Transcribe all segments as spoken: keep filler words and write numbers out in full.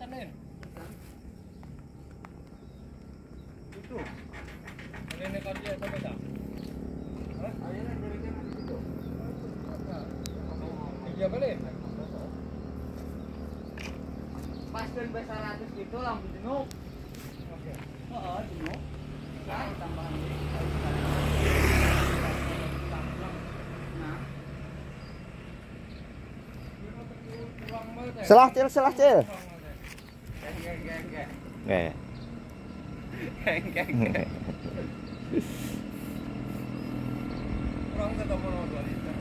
Nen. Itu. Ini kan dia sama tak? Hah? Ayahnya dari kan di situ. Tiga balik. Pas dan besar ratus gitu langsung jenuh. Oke. Oh, jenuh. Kan tambahan ini. Nah. Selah cil, selah cil. Geng geng geng geng. Nggak. Geng geng geng. Kurang ketemu nomor dua liter.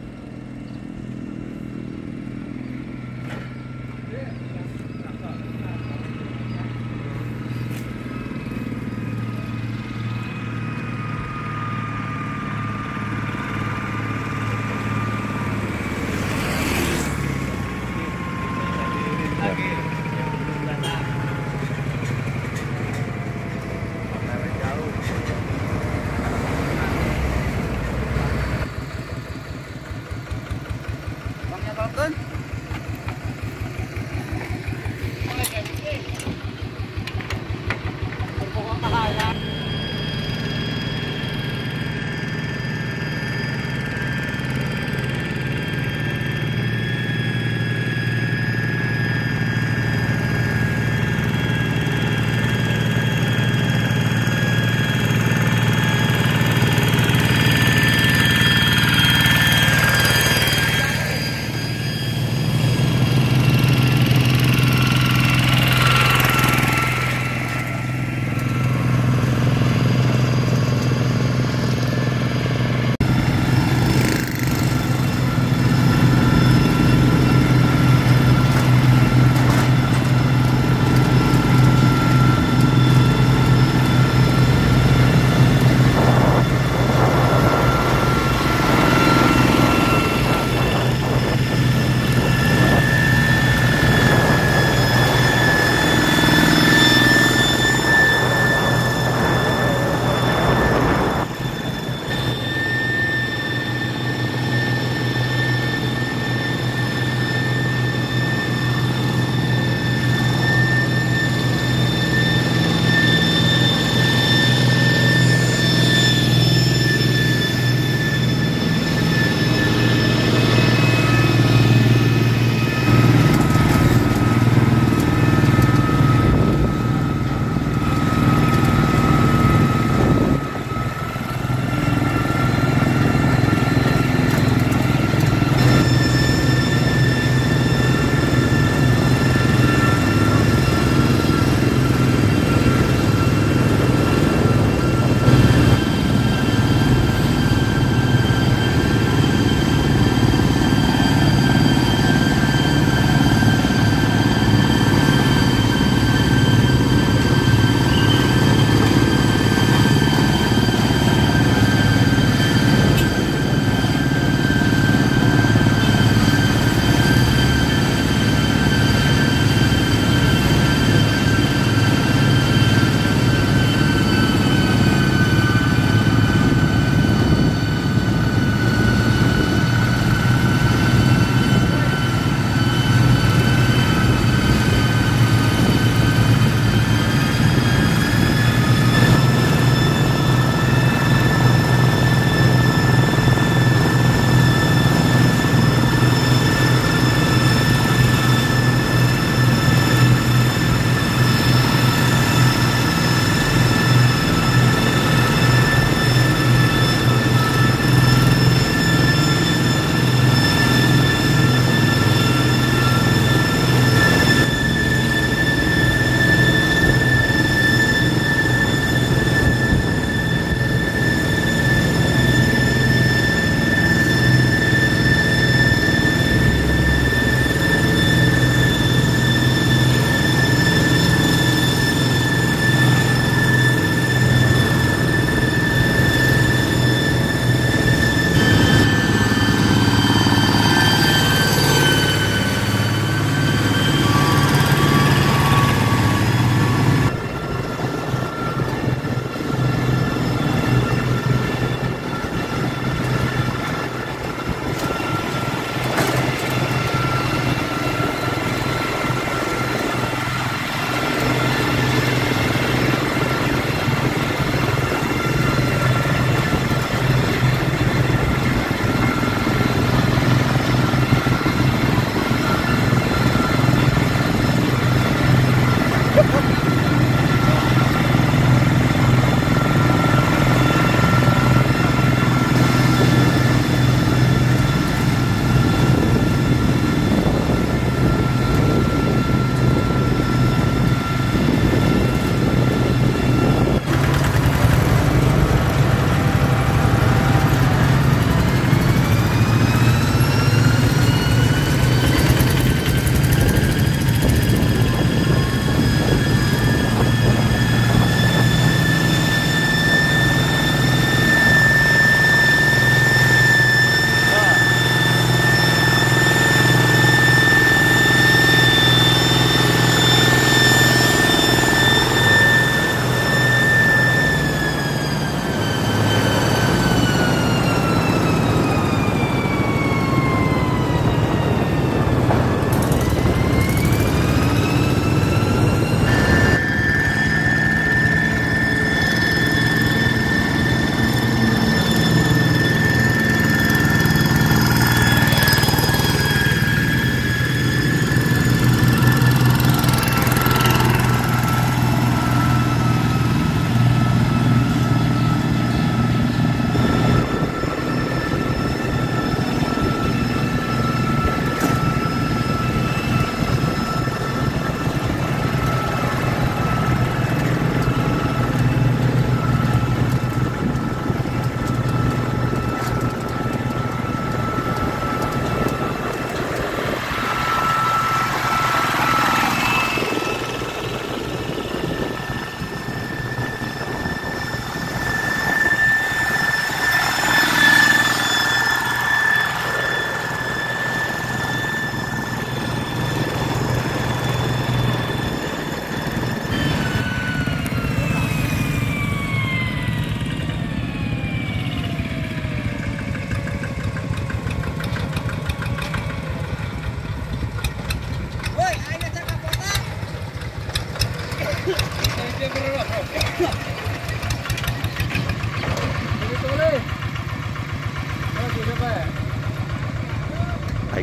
Begitu boleh. Mana tu siapa ya? Baik.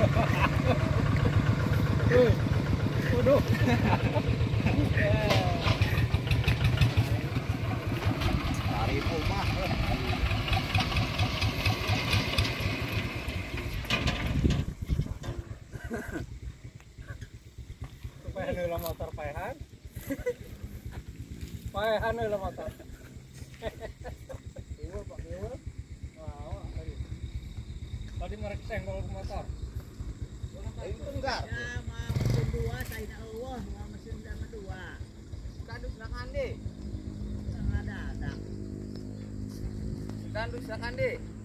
Woi. Waduh. Tarik rumah. Supaya heula motor paehan. Paehan heula motor. Ieu Pak ieu. Wah, tadi. Tadi mereka senggol ke motor. Itu enggak. Ya, mau mesin dua, saya nak Allah, mau mesin sama dua. Kandus silakan deh. Yang ada ada. Kandus silakan deh.